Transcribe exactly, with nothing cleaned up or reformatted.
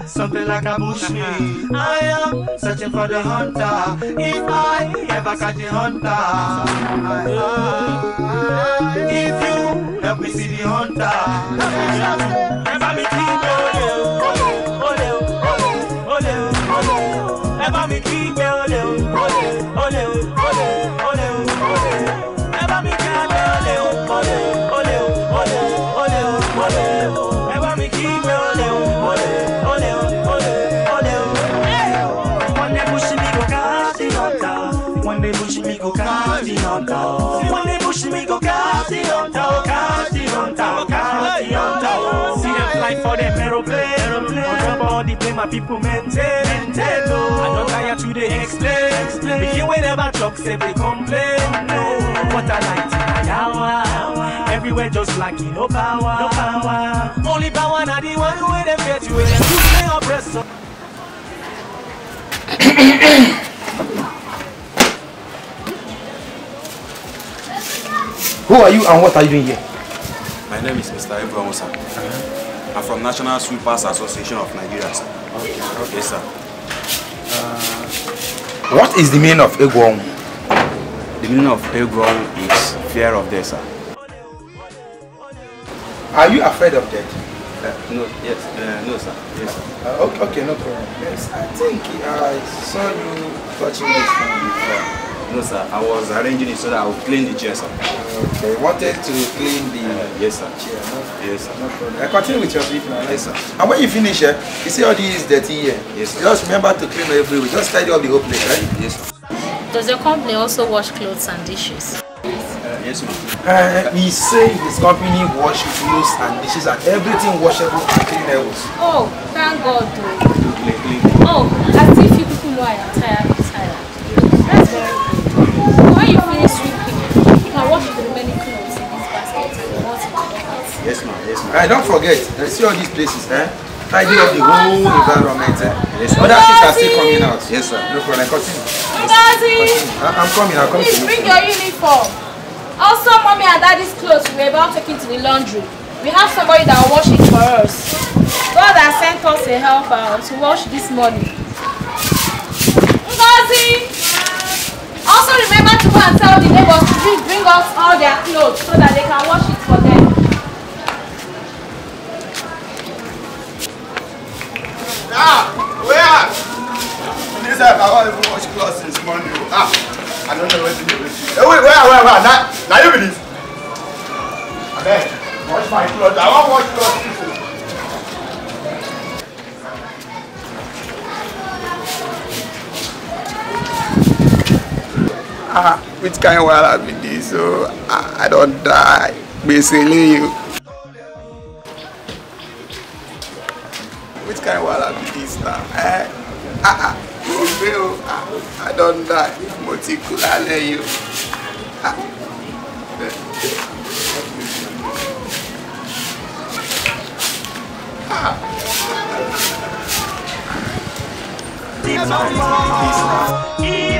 something like a bushmeat. I am searching for the hunter. If I ever catch a hunter, if you help me see the hunter, ever me keep ole ole ole ole, ever me keep ole ole ole ole ole, ever me keep ole ole ole ole ole ole, ever me keep ole ole ole ole ole. One day push me go catch the hunter. One day push me go catch the hunter. One day push me go catch the hunter. Catch the hunter. Catch the hunter. See them fly for them aeroplane. Aeroplane. On top of the plane, my people maintain. Maintain. No, I don't tire to the explain. Explain. Begin whenever trucks say they complain. No, what I like to Ayawa. Everywhere just like you, no power. No power. Only power na the one where them get you. When you play oppressor. Who are you and what are you doing here? My name is Mister Ibrahim Musa. Uh-huh. I'm from National Sweepers Association of Nigeria, sir. Okay, okay sir. Uh, what is the meaning of Egwon? The meaning of Egwon is fear of death, sir. Are you afraid of death? Uh, no, yes, uh, no, sir. Yes, sir. Uh, okay, okay, no problem. Yes, I think I saw you touching this thing before. No, sir. I was arranging it so that I would clean the chair, sir. Okay, wanted to clean the uh, yes, sir. chair. No, yes, sir. No problem. I continue with your brief now. Yes, sir. And when you finish here, you see all these dirty here. Yes, sir. Just remember to clean everywhere. Just tidy up the whole place, right? Yes, sir. Does your company also wash clothes and dishes? Uh, yes, ma'am. Uh, he say his company wash clothes and dishes and everything washable and cleanable. Oh, thank God, though. Clean, clean. Oh, as if you people know I am tired, I'm tired. That's very good. When you finish sweeping, you can wash the remaining clothes in this basket and wash it in the bucket. Yes, ma'am. Yes, ma'am. Right, don't forget, I see all these places, eh? Tidy up the whole environment, eh? Yes, sir. Other things are still coming out. Yes, sir. No problem, continue. Ngozi! I'm coming, I'm coming. Please bring your uniform. Also, mommy and daddy's clothes we were about taking to the laundry. We have somebody that will wash it for us. God has sent us a helper to wash this morning. Ngozi! Also remember to go and tell the neighbors to bring, bring us all their clothes so that they can wash it for them. Ah! Where? This time I want to wash clothes since Monday. Ah! I don't know what to do with it. Hey, wait, where, where, where? Now, now you believe? Okay, wash my clothes. I want to wash clothes. Ah, which kind of wahala be this? So I, I don't die. Basically, you. Which kind of wahala be this now? Eh? Ah, ah. I don't die. Particularly you. Ah. Ah.